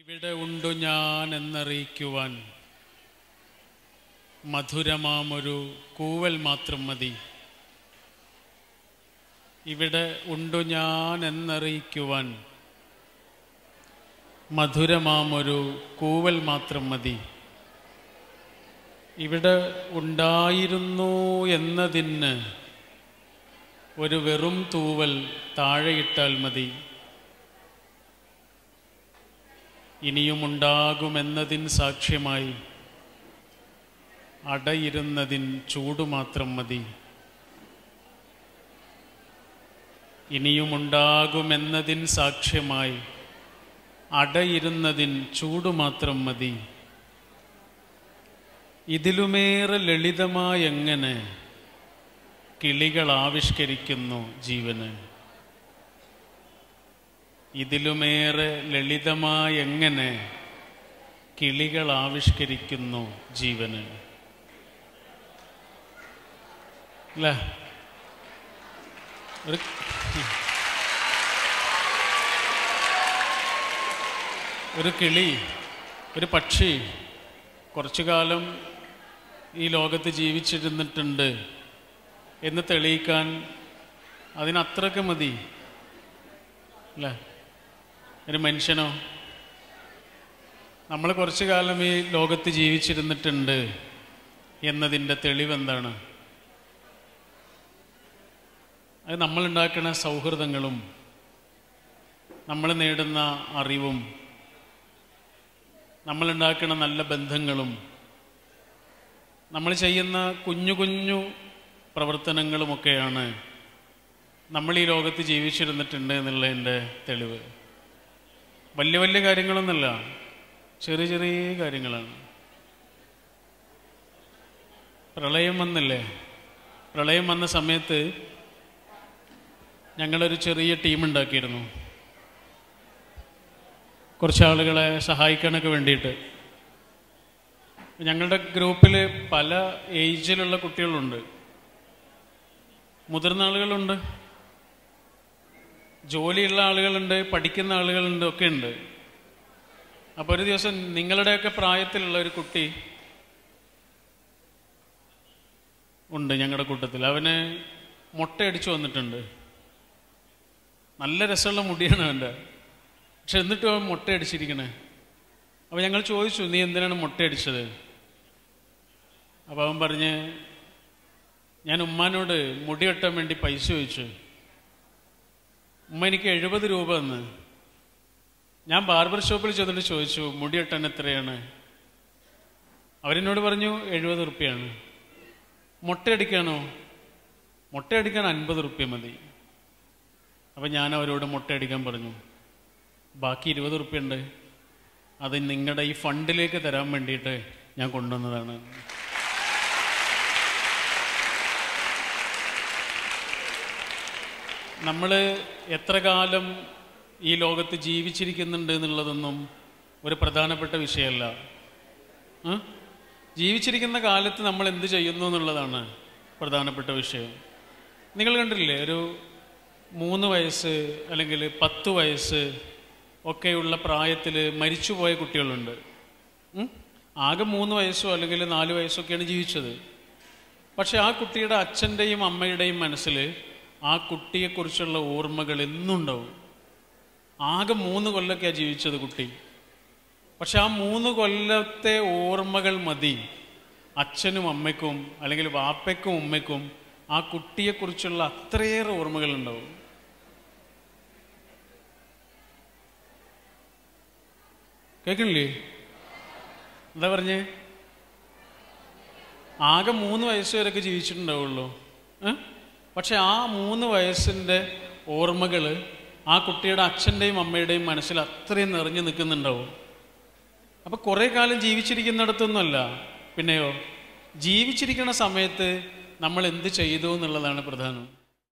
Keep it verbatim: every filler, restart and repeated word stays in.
ഇവിടെ ഉണ്ടു ഞാൻ എന്നറിയിക്കുവാൻ മധുരമാമൊരു കൂവൽ മാത്രം മതി. ഇവിടെ ഉണ്ടു ഞാൻ എന്നറിയിക്കുവാൻ മധുരമാമൊരു കൂവൽ മാത്രം മതി. ഇവിടെ ഉണ്ടായിരുന്നു എന്നതിന് ഒരു വെറും തൂവൽ താഴെയിട്ടാൽ മതി. ഇനിയുമുണ്ടാകുമെന്നതിൻ സാക്ഷ്യമായി അടയിരുന്നതിൻ ചൂടുമാത്രം മതി. ഇനിയുമുണ്ടാകുമെന്നതിൻ സാക്ഷ്യമായി അടയിരുന്നതിൻ ചൂടുമാത്രം മതി. ഇതിലുമേറെ ലളിതമായെങ്ങനെ കിളികൾ ആവിഷ്കരിക്കുന്നു ജീവന്. ഇതിലുമേറെ ലളിതമായെങ്ങനെ കിളികൾ ആവിഷ്കരിക്കുന്നു ജീവന്. അല്ല, ഒരു ഒരു കിളി, ഒരു പക്ഷി കുറച്ചു കാലം ഈ ലോകത്ത് ജീവിച്ചിരുന്നിട്ടുണ്ട് എന്ന് തെളിയിക്കാൻ അതിനത്രയ്ക്ക് മതി അല്ല. ഒരു മനുഷ്യനോ നമ്മൾ കുറച്ചു കാലം ഈ ലോകത്ത് ജീവിച്ചിരുന്നിട്ടുണ്ട് എന്നതിൻ്റെ തെളിവെന്താണ്? അത് നമ്മളുണ്ടാക്കുന്ന സൗഹൃദങ്ങളും നമ്മൾ നേടുന്ന അറിവും നമ്മളുണ്ടാക്കുന്ന നല്ല ബന്ധങ്ങളും നമ്മൾ ചെയ്യുന്ന കുഞ്ഞു കുഞ്ഞു പ്രവർത്തനങ്ങളുമൊക്കെയാണ് നമ്മൾ ഈ ലോകത്ത് ജീവിച്ചിരുന്നിട്ടുണ്ട് എന്നുള്ളതിൻ്റെ തെളിവ്. വലിയ വലിയ കാര്യങ്ങളൊന്നുമല്ല, ചെറിയ ചെറിയ കാര്യങ്ങളാണ്. പ്രളയം വന്നില്ലേ? പ്രളയം വന്ന സമയത്ത് ഞങ്ങളൊരു ചെറിയ ടീമുണ്ടാക്കിയിരുന്നു, കുറച്ച് ആളുകളെ സഹായിക്കാനൊക്കെ വേണ്ടിയിട്ട്. ഞങ്ങളുടെ ഗ്രൂപ്പിൽ പല ഏജിലുള്ള കുട്ടികളുണ്ട്, മുതിർന്ന ആളുകളുണ്ട്, ജോലിയുള്ള ആളുകളുണ്ട്, പഠിക്കുന്ന ആളുകളുണ്ട്, ഒക്കെ ഉണ്ട്. അപ്പോൾ ഒരു ദിവസം നിങ്ങളുടെയൊക്കെ പ്രായത്തിലുള്ള ഒരു കുട്ടി ഉണ്ട് ഞങ്ങളുടെ കൂട്ടത്തിൽ. അവന് മുട്ടയടിച്ചു വന്നിട്ടുണ്ട്. നല്ല രസമുള്ള മുടിയാണ് അവൻ്റെ, പക്ഷെ എന്നിട്ടും അവൻ മുട്ടയടിച്ചിരിക്കണേ. അപ്പോൾ ഞങ്ങൾ ചോദിച്ചു, നീ എന്തിനാണ് മുട്ടയടിച്ചത്? അപ്പോൾ അവൻ പറഞ്ഞ്, ഞാൻ ഉമ്മാനോട് മുടി വെട്ടാൻ വേണ്ടി പൈസ ചോദിച്ചു. ഉമ്മ എനിക്ക് എഴുപത് രൂപ തന്ന്. ഞാൻ ബാർബർ ഷോപ്പിൽ ചെന്നിട്ട് ചോദിച്ചു, മുടി വെട്ടാൻ എത്രയാണ്? അവരെന്നോട് പറഞ്ഞു എഴുപത് റുപ്യാണ്. മുട്ടയടിക്കാനോ? മുട്ടയടിക്കാൻ അൻപത് റുപ്യ മതി. അപ്പം ഞാൻ അവരോട് മുട്ടയടിക്കാൻ പറഞ്ഞു. ബാക്കി ഇരുപത് റുപ്യ ഉണ്ട്, അത് നിങ്ങളുടെ ഈ ഫണ്ടിലേക്ക് തരാൻ വേണ്ടിയിട്ട് ഞാൻ കൊണ്ടുവന്നതാണ്. നമ്മൾ എത്ര കാലം ഈ ലോകത്ത് ജീവിച്ചിരിക്കുന്നുണ്ട് എന്നുള്ളതൊന്നും ഒരു പ്രധാനപ്പെട്ട വിഷയമല്ല. ജീവിച്ചിരിക്കുന്ന കാലത്ത് നമ്മൾ എന്ത് ചെയ്യുന്നു എന്നുള്ളതാണ് പ്രധാനപ്പെട്ട വിഷയം. നിങ്ങൾ കണ്ടില്ലേ, ഒരു മൂന്ന് വയസ്സ് അല്ലെങ്കിൽ പത്ത് വയസ്സ് ഒക്കെയുള്ള പ്രായത്തിൽ മരിച്ചുപോയ കുട്ടികളുണ്ട്. ആകെ മൂന്ന് വയസ്സോ അല്ലെങ്കിൽ നാല് വയസ്സൊക്കെയാണ് ജീവിച്ചത്. പക്ഷെ ആ കുട്ടിയുടെ അച്ഛൻ്റെയും അമ്മയുടെയും മനസ്സിൽ ആ കുട്ടിയെക്കുറിച്ചുള്ള ഓർമ്മകൾ എന്നും ഉണ്ടാവും. ആകെ മൂന്ന് കൊല്ലമൊക്കെയാണ് ജീവിച്ചത് കുട്ടി. പക്ഷെ ആ മൂന്ന് കൊല്ലത്തെ ഓർമ്മകൾ മതി അച്ഛനും അമ്മയ്ക്കും അല്ലെങ്കിൽ വാപ്പയ്ക്കും ഉമ്മയ്ക്കും ആ കുട്ടിയെക്കുറിച്ചുള്ള അത്രയേറെ ഓർമ്മകൾ ഉണ്ടാവും. കേൾക്കണില്ലേ? എന്താ പറഞ്ഞേ? ആകെ മൂന്ന് വയസ്സ് വരെയൊക്കെ ജീവിച്ചിട്ടുണ്ടാവുള്ളൂ. പക്ഷെ ആ മൂന്ന് വയസ്സിൻ്റെ ഓർമ്മകൾ ആ കുട്ടിയുടെ അച്ഛൻ്റെയും അമ്മയുടെയും മനസ്സിൽ അത്രയും നിറഞ്ഞു നിൽക്കുന്നുണ്ടാവും. അപ്പം കുറേ കാലം ജീവിച്ചിരിക്കുന്നിടത്തൊന്നുമല്ല, പിന്നെയോ ജീവിച്ചിരിക്കുന്ന സമയത്ത് നമ്മൾ എന്ത് ചെയ്തു എന്നുള്ളതാണ് പ്രധാനം.